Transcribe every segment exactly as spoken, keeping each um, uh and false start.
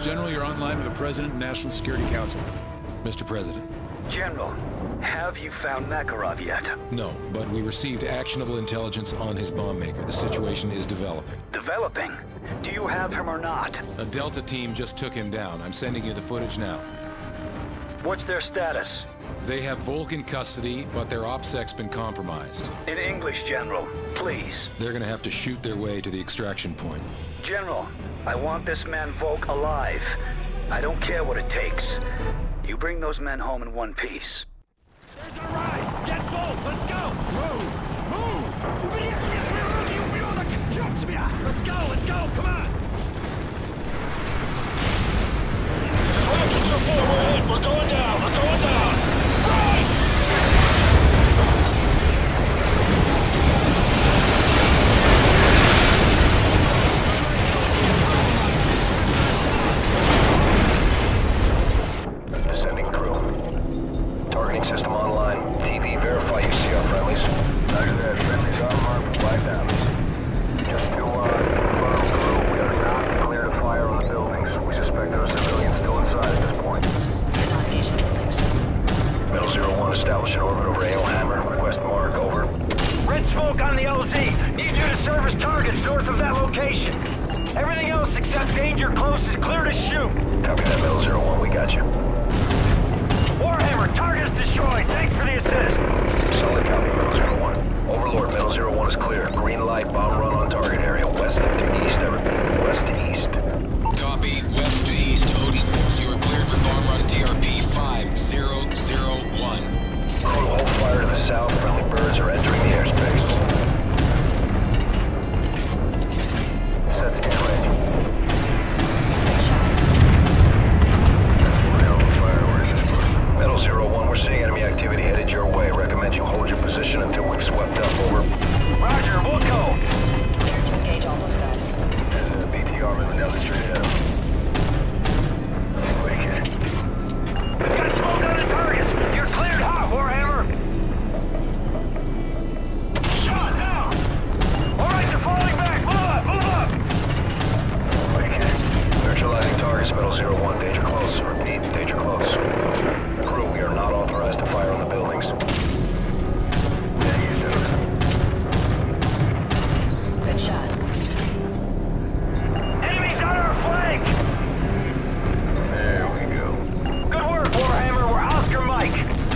General, you're online with the President and National Security Council. Mister President. General, have you found Makarov yet? No, but we received actionable intelligence on his bomb maker. The situation is developing. Developing? Do you have him or not? A Delta team just took him down. I'm sending you the footage now. What's their status? They have Volk in custody, but their OPSEC's been compromised. In English, General, please. They're gonna have to shoot their way to the extraction point. General, I want this man Volk alive. I don't care what it takes. You bring those men home in one piece. There's our ride! Get Volk! Let's go! Move! Move! Let's go! Let's go! Come on! We're going down! We're going down! Right! Descending crew. Targeting system online. T V, verify you see our friendlies. Roger that. Friendlies are marked with black downs. Just to, uh, confirm crew, we are not clear to fire on the buildings. We suspect there are civilians still inside at this point. Not these buildings. Metal Zero One, establish an orbit over Hammer. Request mark, over. Red smoke on the L Z. Need you to service targets north of that location. Everything else except danger close is clear to shoot. Copy that, Metal Zero One, we got you. Warhammer, target's destroyed. Thanks for the assist. Solid copy, Metal Zero One. Overlord, Metal Zero One is clear. Green light, bomb run on target area. West to east, I repeat. West to east. Copy. West to east. Odin six, you are cleared for bomb run at T R P five zero zero one. Crew, hold fire to the south. Friendly birds are entering the airspace. Sets get ready. Metal Zero One, we're seeing enemy activity headed your way. Recommend you hold your position until we've swept up. Over. Roger, we'll go. Clear to engage all those guys. There's a B T R moving down the street ahead. We've got smoke on the targets. You're cleared hot, Warhammer. Shot now. All right, they're falling back. Move up, move up. Okay. Neutralizing targets, Metal Zero One. Danger close. Repeat, danger close. Crew, we are not authorized to fire on the buildings. Good shot. Enemies on our flank. There we go. Good work, Warhammer. We're Oscar Mike.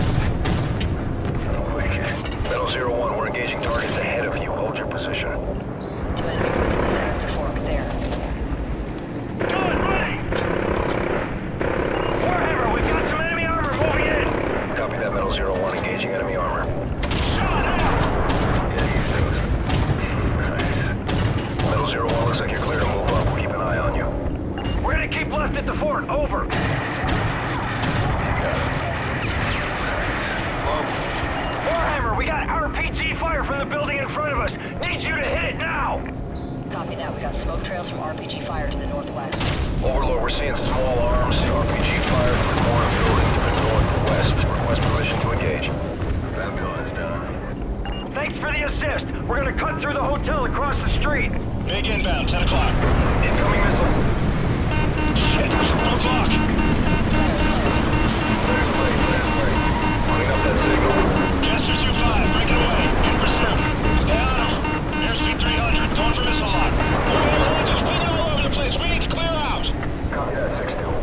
Okay. Metal Zero One, we're engaging targets ahead of you. Hold your position. Two enemy crews in the center of the fork there. Good, ready. Warhammer, we've got some enemy armor moving in. Copy that, Metal Zero One. Engaging enemy armor. Shot out. Yeah, he's those. Nice. Metal Zero One, looks like you're clear to move up. We'll keep an eye on you. We're gonna keep left at the fort. Over. Warhammer, we got R P G fire from the building in front of us. Need you to hit it now. Copy that. We got smoke trails from R P G fire to the northwest. Overlord, we're seeing small arms. R P G fire from the corner building to the northwest. Request permission to engage. Ambulance down. Thanks for the assist. We're gonna cut through the hotel across the street. Big inbound, ten o'clock. Incoming missile. Shit, one o'clock. Clear, clear, clear, clear. Running up that signal. Chester two five, breaking away. In pursuit. Stay on them. Airspeed three hundred, going for missile lock. We're just bleeding all over the place. We need to clear out. Copy that, six two.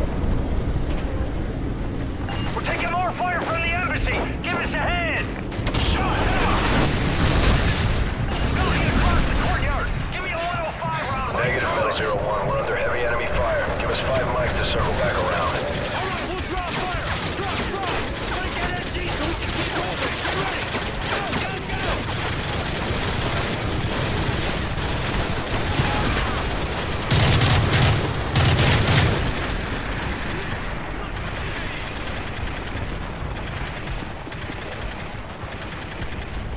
We're taking more fire from the embassy. Give us a hand. Shot now. Building across the courtyard. Give me a one oh five round. Negative, Metal Zero One. We're under heavy enemy fire. Give us five mics to circle back around. All right, we'll draw fire. Drop, drop. Gotta get M G so we can keep moving. Get ready. Go, go, go.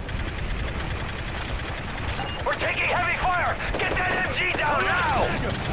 We're taking heavy fire. Get that M G down now.